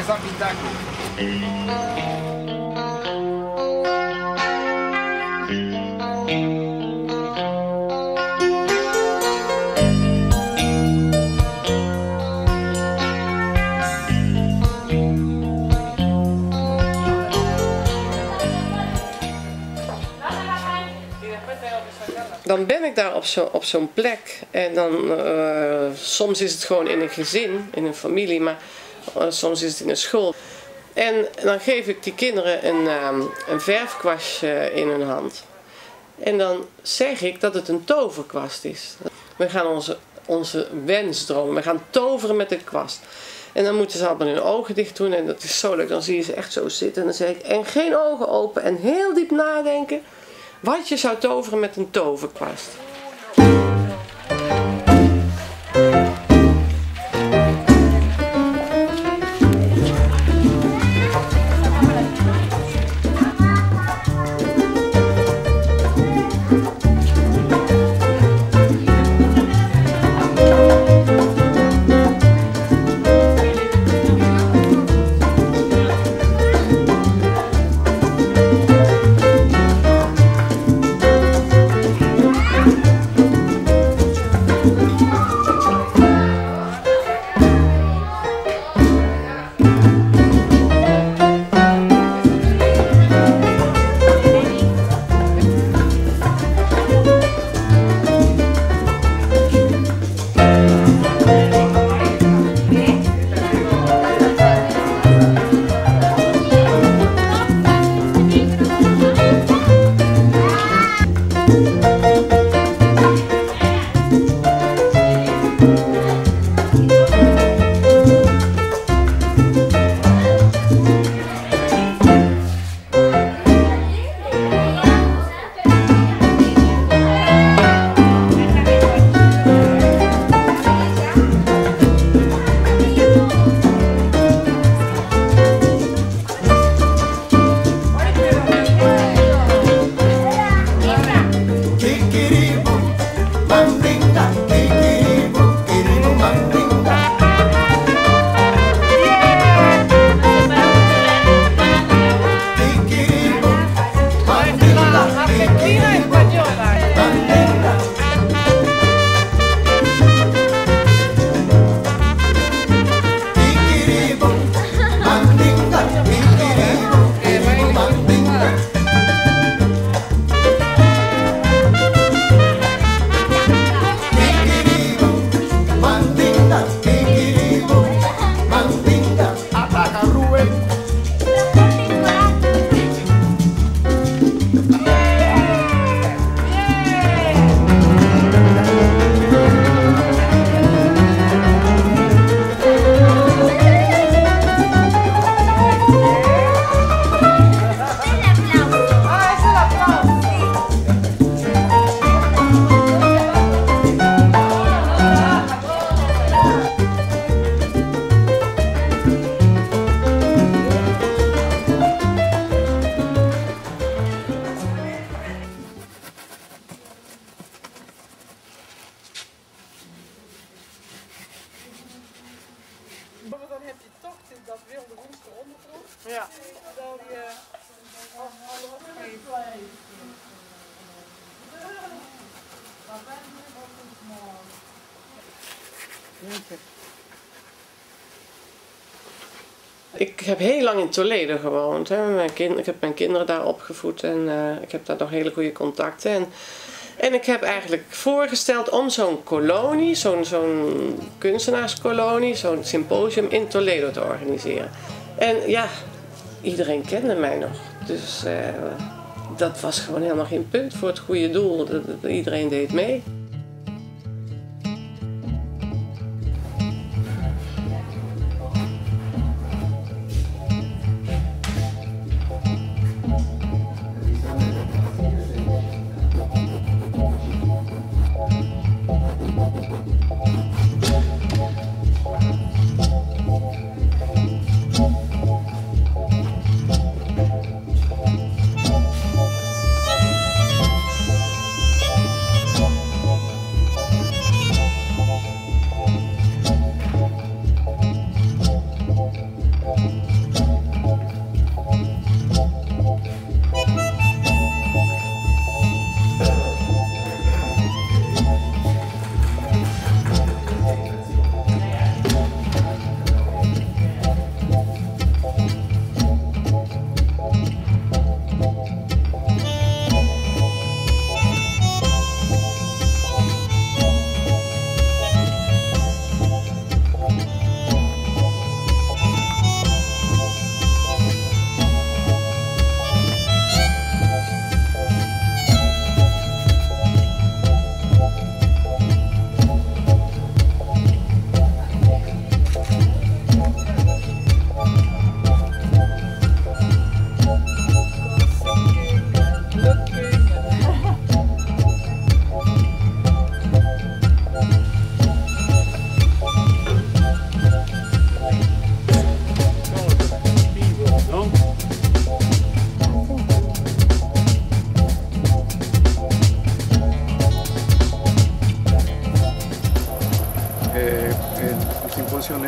Dan ben ik daar op zo'n plek en dan soms is het gewoon in een gezin, in een familie, maar soms is het in een school. En dan geef ik die kinderen een verfkwastje in hun hand. En dan zeg ik dat het een toverkwast is. We gaan onze wens dromen, we gaan toveren met de kwast. En dan moeten ze allemaal hun ogen dicht doen en dat is zo leuk. Dan zie je ze echt zo zitten en dan zeg ik, en geen ogen open en heel diep nadenken. Wat je zou toveren met een toverkwast. Dan heb je toch dat wilde woeste ondergrond. Ja. Terwijl je alles geeft. Ik heb heel lang in Toledo gewoond. Hè. Ik heb mijn kinderen daar opgevoed en ik heb daar nog hele goede contacten. En ik heb eigenlijk voorgesteld om zo'n kolonie, zo'n kunstenaarskolonie, zo'n symposium in Toledo te organiseren. En ja, iedereen kende mij nog. Dus dat was gewoon helemaal geen punt voor het goede doel. Iedereen deed mee.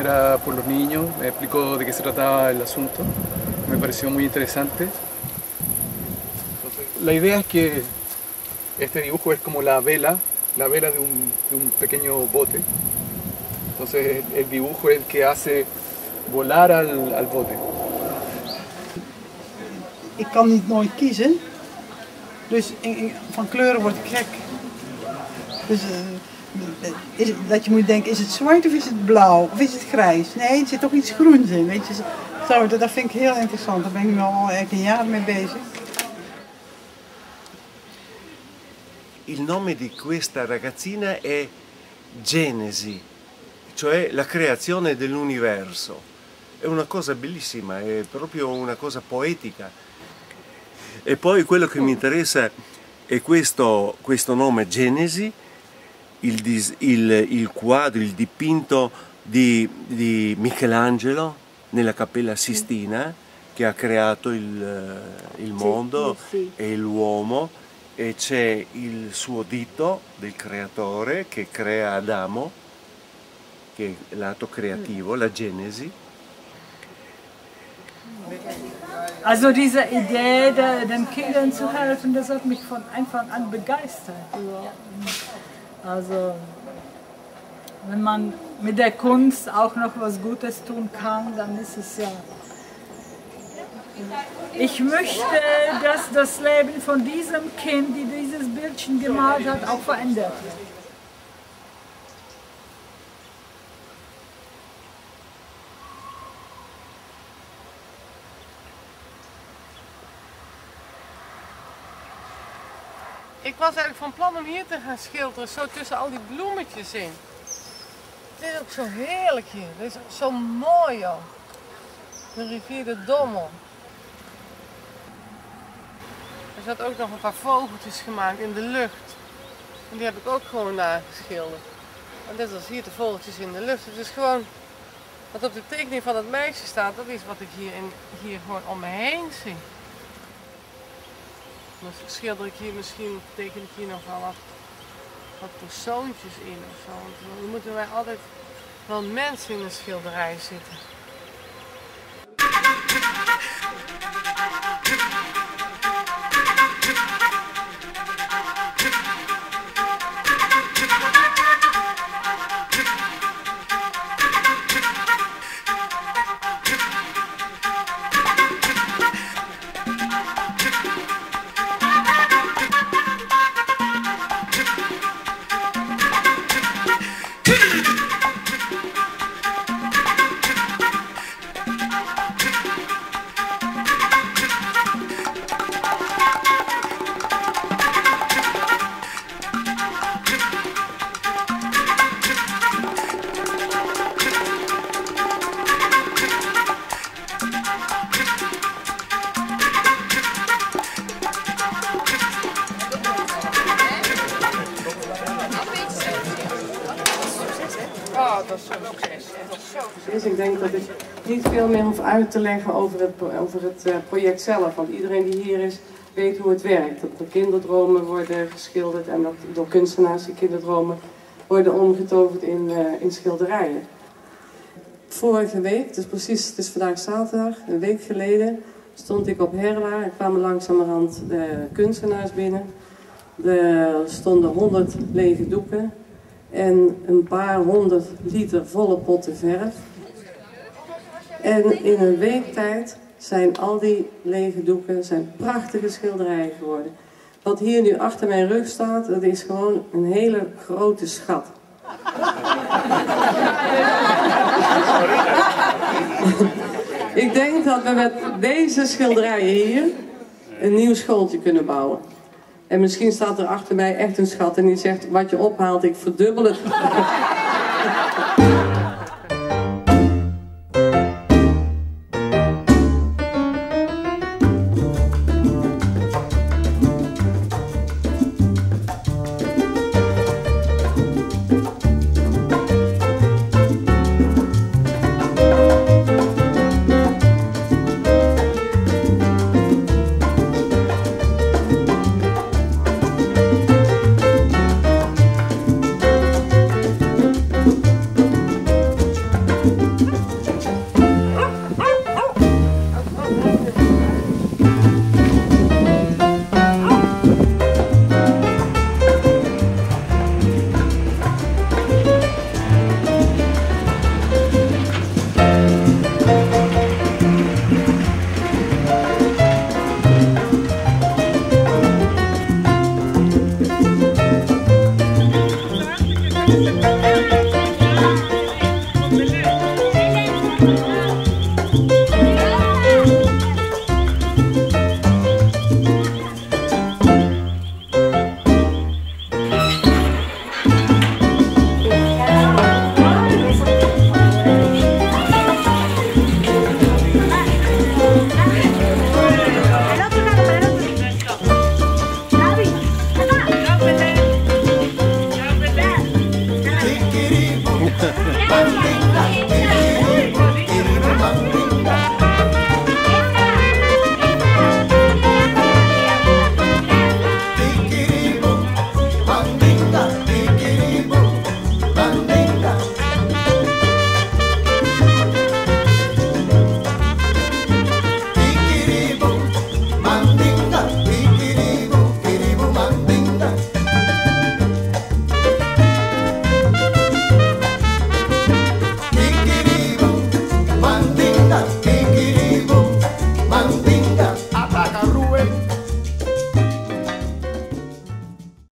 era por los niños, me explicó de qué se trataba el asunto, me pareció muy interesante. Entonces, la idea es que este dibujo es como la vela de un pequeño bote. Entonces el dibujo es el que hace volar al bote. Ik kan niet nooit kiezen, dus van kleuren word ik gek. Dus dat je moet denken, is het zwart of is het blauw of is het grijs? Nee, er zit toch iets groens in, weet je. Zo, dat vind ik heel interessant, daar ben ik nu al een jaar mee bezig. Il nome di questa ragazzina è Genesi, cioè la creazione dell'universo. È una cosa bellissima, è proprio una cosa poetica. E poi quello che mi interessa è questo nome Genesi, il quadro, il dipinto di Michelangelo nella Cappella Sistina, che ha creato il mondo e l'uomo, e c'è il suo dito del creatore che crea Adamo, che è il lato creativo, la Genesi. Also diese Idee, den Kindern zu helfen, das hat mich von Anfang an begeistert. Also wenn man mit der Kunst auch noch was Gutes tun kann, dann ist es ja... Ich möchte, dass das Leben von diesem Kind, die dieses Bildchen gemalt hat, auch verändert wird. Ik was eigenlijk van plan om hier te gaan schilderen, zo tussen al die bloemetjes in. Het is ook zo heerlijk hier, het is zo mooi joh. De rivier de Dommel. Er zat ook nog een paar vogeltjes gemaakt in de lucht. En die heb ik ook gewoon nageschilderd. En net als hier de vogeltjes in de lucht. Het is gewoon, wat op de tekening van het meisje staat, dat is wat ik hier gewoon om me heen zie. Dan schilder ik hier misschien, teken ik hier nog wel wat persoontjes in of zo. Want dan moeten wij altijd wel mensen in een schilderij zitten. Dus ik denk dat ik niet veel meer hoef uit te leggen over het project zelf. Want iedereen die hier is, weet hoe het werkt. Dat er kinderdromen worden geschilderd en dat door kunstenaars die kinderdromen worden omgetoverd in schilderijen. Vorige week, dus precies, het is vandaag zaterdag, een week geleden, stond ik op Herla en kwamen langzamerhand de kunstenaars binnen. Er stonden 100 lege doeken en een paar 100 liter volle potten verf. En in een week tijd zijn al die lege doeken prachtige schilderijen geworden. Wat hier nu achter mijn rug staat, dat is gewoon een hele grote schat. Ik denk dat we met deze schilderijen hier een nieuw schooltje kunnen bouwen. En misschien staat er achter mij echt een schat en die zegt, wat je ophaalt, ik verdubbel het.